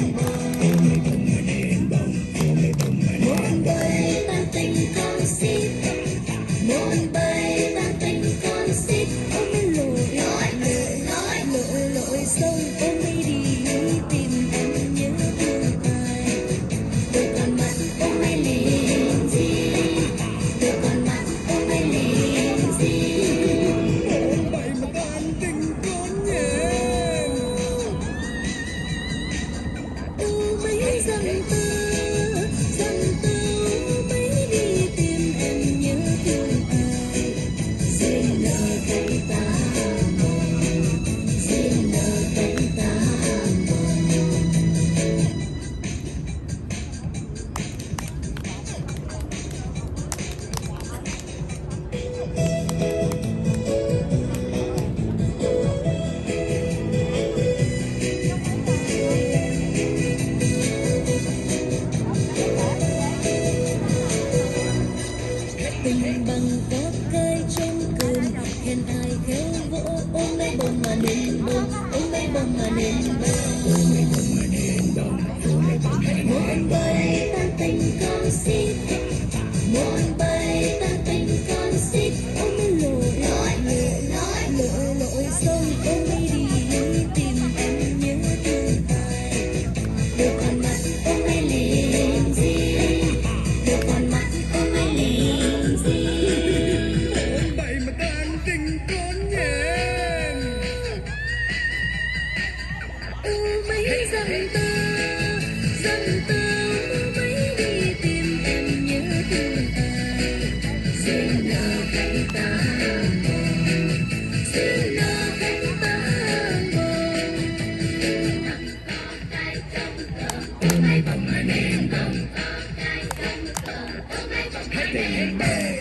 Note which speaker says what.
Speaker 1: Muốn bay tan tình con xin, muốn bay tan tình con xin. Ôm mấy lội sông, ôm mấy đi tìm em nhớ thương ai. Đôi con mắt ôm mấy liền gì, đôi con mắt ôm mấy liền gì.
Speaker 2: Ôm bậy mà tan tình con nhé.
Speaker 1: Mấy dặm tư mấy đi tìm em nhớ thương ai. Xin nợ cánh ta mòn, xin nợ cánh ta mòn. Tình bằng có cây trong cườm, hẹn ai khéo vỗ. Ôm lấy bông mà nên bông, ôm lấy bông mà nên bông. Muốn bay tan tình con xin, muốn bay tan tình con xin. Ôm mấy lội sông, ôm mấy đi tìm em nhớ thương ai. Đôi con mắt ôm mấy liền gì, đôi con mắt ôm mấy liền gì.
Speaker 2: Ôm bậy mà tan tình con nhé.
Speaker 1: Mấy dặm tư mấy đi tìm em nhớ thương ai. Xin nợ cánh ta mòn, xin nợ cánh ta mòn. Ôm mấy bông mà nên bông, ôm mấy bông mà nên bông.